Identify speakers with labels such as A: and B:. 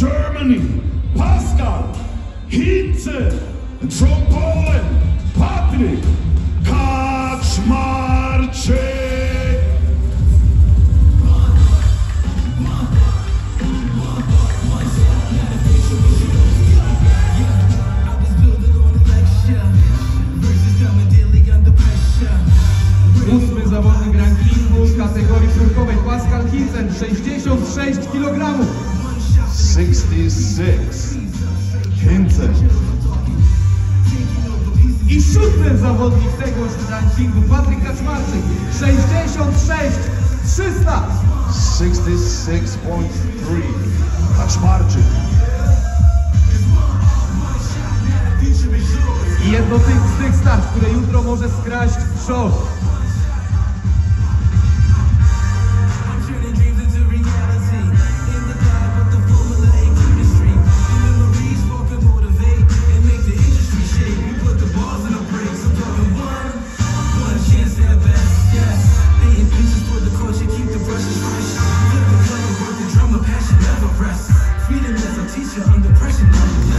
A: Germany, Pascal Hintzen, and from Poland, Patryk Kaczmarczyk.
B: Ósmy zawodnik rankingu w kategorii wzórkowej Pascal Hintzen, 66 kg.
A: 66. Hintzen.
B: I siódmy zawodnik tegoż rankingu Patryk Kaczmarczyk, 66 300.
A: 66.3. Kaczmarczyk.
B: I jedno z tych start, które jutro może skraść w szok.
C: Freedom as a teacher under pressure.